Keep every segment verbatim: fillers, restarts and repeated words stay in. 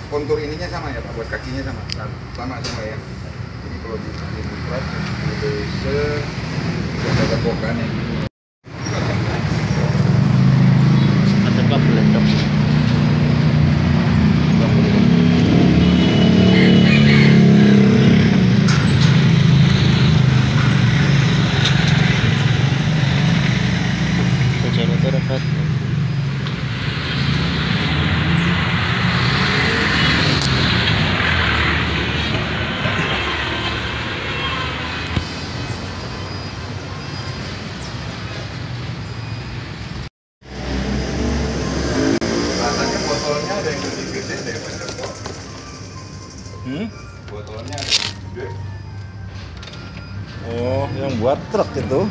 kontur ininya sama ya Pak, buat kakinya sama, sama semua ya. Jadi kalau di Mutrat, Indonesia tidak ada bokannya. Ada kabel lengkap. Generator rapat. Botolnya ada yang lebih gede daripada kok. Hmm? Botolnya ada yang gede. Oh, yang buat truk itu.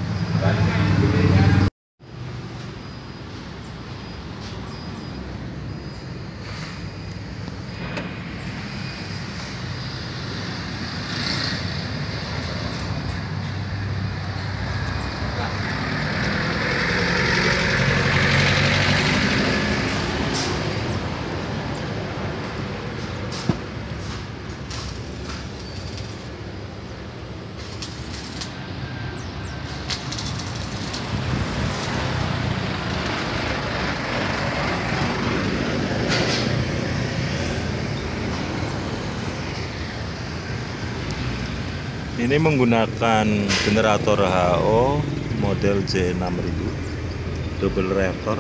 Ini menggunakan generator H H O model J enam ribu double reactor.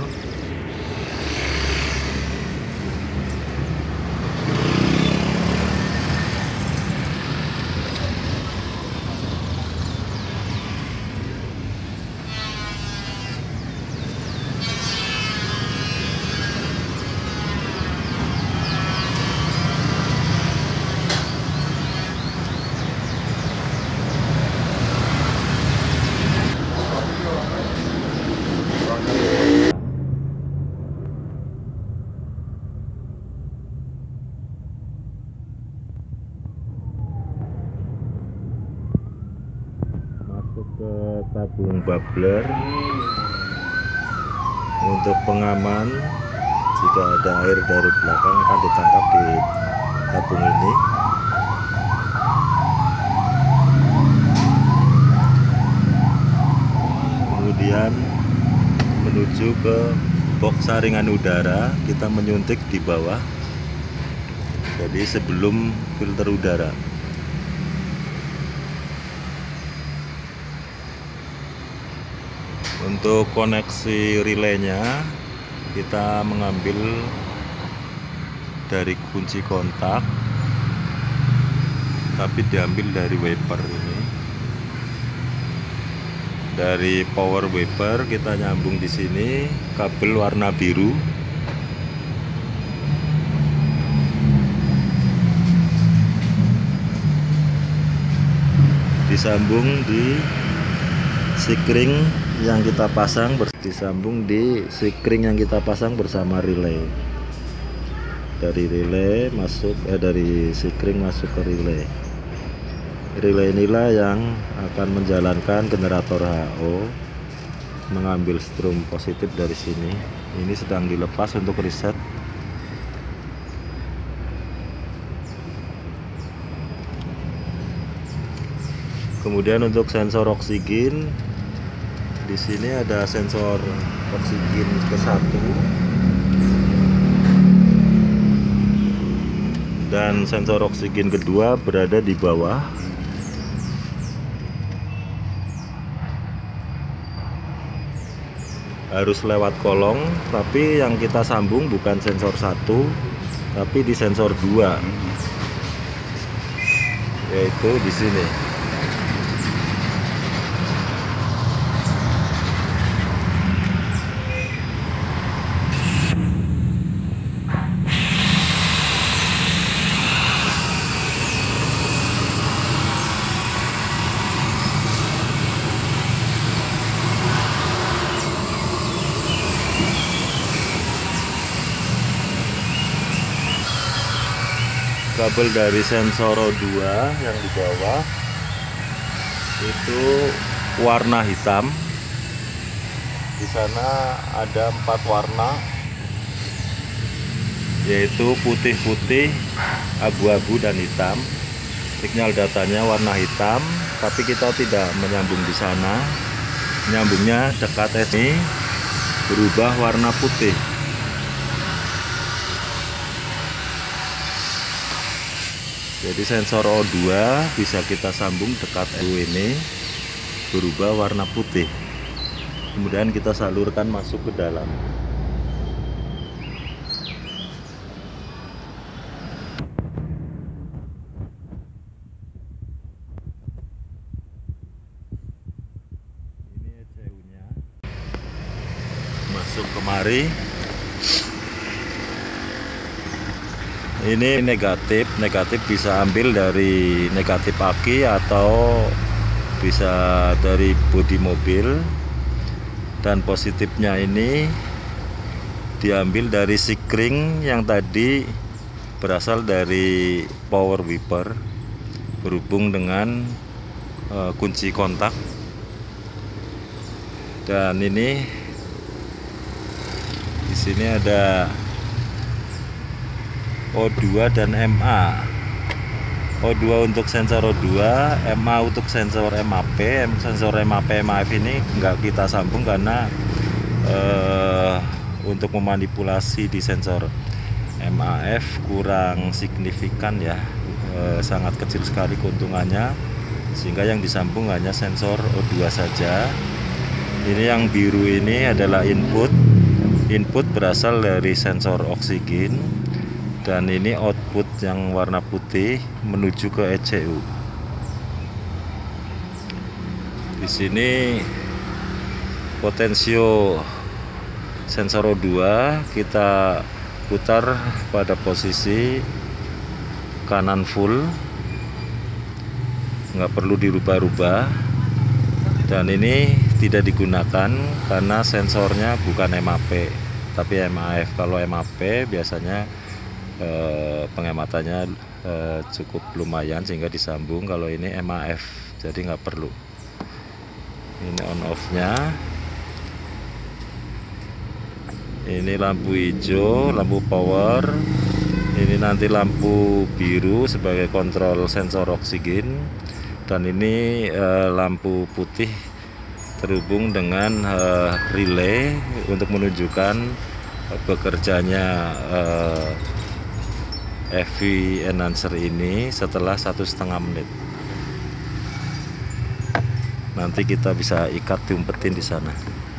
Masuk ke tabung bubbler untuk pengaman. Jika ada air dari belakang akan ditangkap di tabung ini. Kemudian menuju ke box saringan udara, kita menyuntik di bawah, jadi sebelum filter udara. Untuk koneksi relaynya, kita mengambil dari kunci kontak, tapi diambil dari wiper ini. Dari power wiper kita nyambung di sini kabel warna biru. Disambung di sikring yang kita pasang disambung di sikring yang kita pasang bersama relay. Dari relay masuk eh dari sikring masuk ke relay. Relay inilah yang akan menjalankan generator H H O, mengambil strum positif dari sini. Ini sedang dilepas untuk reset. Kemudian untuk sensor oksigen, di sini ada sensor oksigen ke satu dan sensor oksigen kedua berada di bawah. Harus lewat kolong, tapi yang kita sambung bukan sensor satu, tapi di sensor dua, yaitu di sini. Kabel dari sensor dua yang di bawah itu warna hitam. Di sana ada empat warna. yaitu putih-putih, abu-abu dan hitam. Signal datanya warna hitam, tapi kita tidak menyambung di sana. Nyambungnya dekat ini berubah warna putih. Jadi sensor O dua bisa kita sambung dekat ini berubah warna putih. Kemudian kita salurkan masuk ke dalam. Ini E C U-nya masuk kemari. Ini negatif, negatif bisa ambil dari negatif aki atau bisa dari bodi mobil, dan positifnya ini diambil dari sikring yang tadi berasal dari power wiper berhubung dengan uh, kunci kontak. Dan ini di sini ada O dua dan M A. O dua untuk sensor O dua, M A untuk sensor M A P. Sensor M A P M A F ini nggak kita sambung karena eh, untuk memanipulasi di sensor M A F kurang signifikan ya, eh, sangat kecil sekali keuntungannya, sehingga yang disambung hanya sensor O dua saja. Ini yang biru ini adalah input. Input berasal dari sensor oksigen. Dan ini output yang warna putih menuju ke E C U. Di sini potensio sensor O dua kita putar pada posisi kanan full, nggak perlu dirubah-rubah. Dan ini tidak digunakan karena sensornya bukan M A P tapi M A F. Kalau M A P biasanya Eh, pengematannya eh, cukup lumayan sehingga disambung. Kalau ini M A F jadi nggak perlu. Ini on off nya. Ini lampu hijau, lampu power. Ini nanti lampu biru sebagai kontrol sensor oksigen. Dan ini eh, lampu putih terhubung dengan eh, relay untuk menunjukkan eh, bekerjanya eh, E F I enhancer ini setelah satu setengah menit. Nanti kita bisa ikat diumpetin di sana.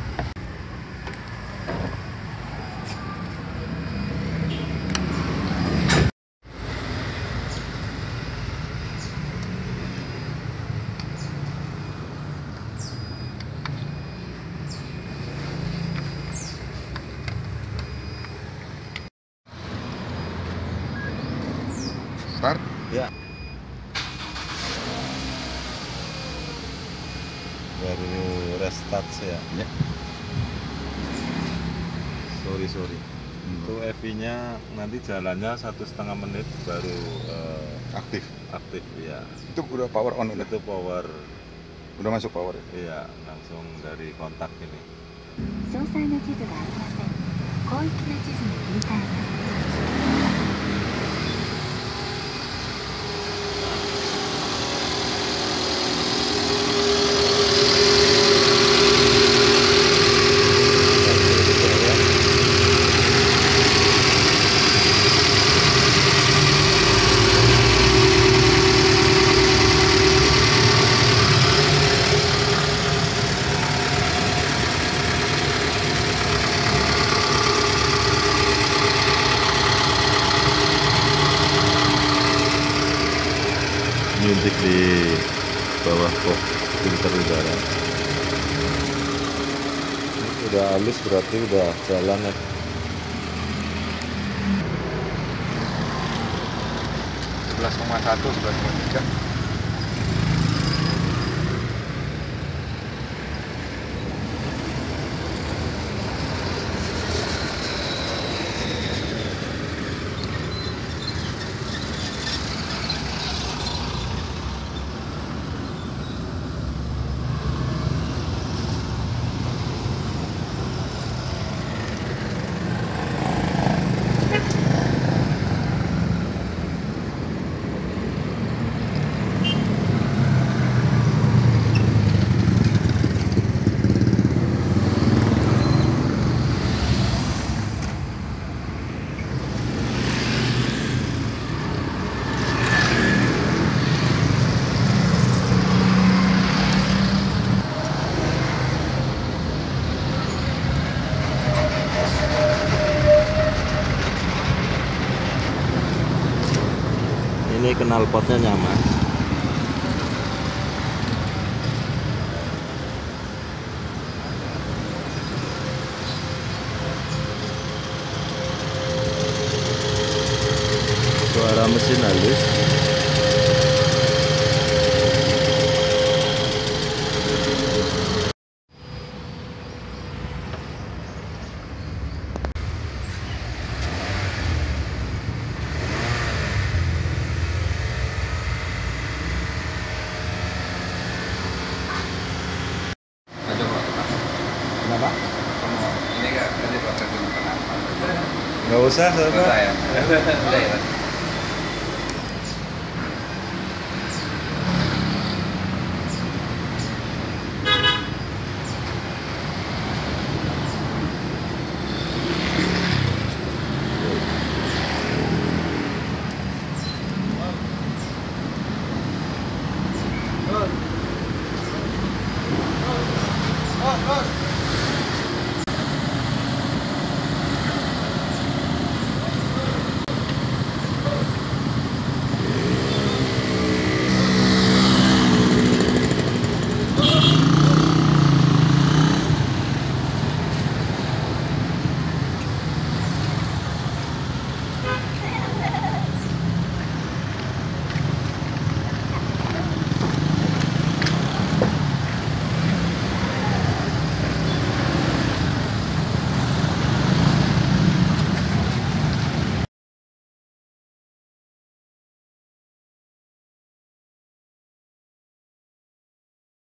Start? Ya. Baru restart ya. Ya. Sorry sorry. Hmm. Itu E V I-nya nanti jalannya satu setengah menit baru uh, Aktif. Aktif ya. Itu udah power on udah. Itu power. Udah masuk power. Iya, langsung dari kontak ini. 詳細な地図がありません。広域な地図に切り替えます。 Nyuntik di bawah kok filter udara. Udah halus berarti udah jalan ya. sebelas koma satu, sebelas koma tiga. Ini knalpotnya nyaman. Suara mesin halus. Kenapa? Ini enggak, tadi proses kenapa? Nggak usah, Enggak usah ya. Udah ya.